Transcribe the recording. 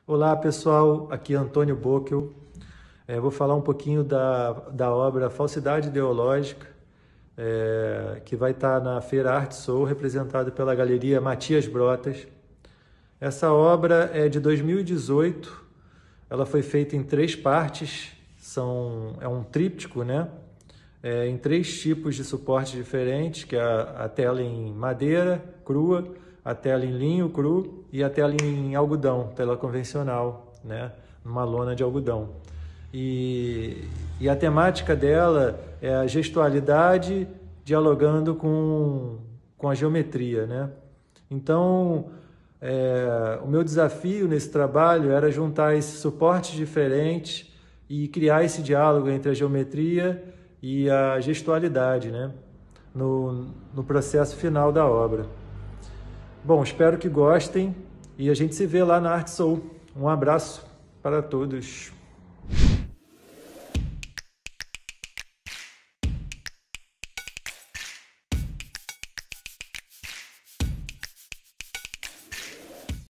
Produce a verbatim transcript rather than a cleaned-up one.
Olá pessoal, aqui é Antônio Bockel. É, vou falar um pouquinho da, da obra Falsidade Ideológica, é, que vai estar na Feira Arte Soul, representada pela Galeria Matias Brotas. Essa obra é de dois mil e dezoito, ela foi feita em três partes, são, é um tríptico, né? É, em três tipos de suportes diferentes, que é a, a tela em madeira crua, a tela em linho cru e a tela em algodão, tela convencional, né? Numa lona de algodão. E, e a temática dela é a gestualidade dialogando com, com a geometria, né? Então, é, o meu desafio nesse trabalho era juntar esses suportes diferentes e criar esse diálogo entre a geometria e a gestualidade, né? No, no processo final da obra. Bom, espero que gostem e a gente se vê lá na Arte Soul. Um abraço para todos.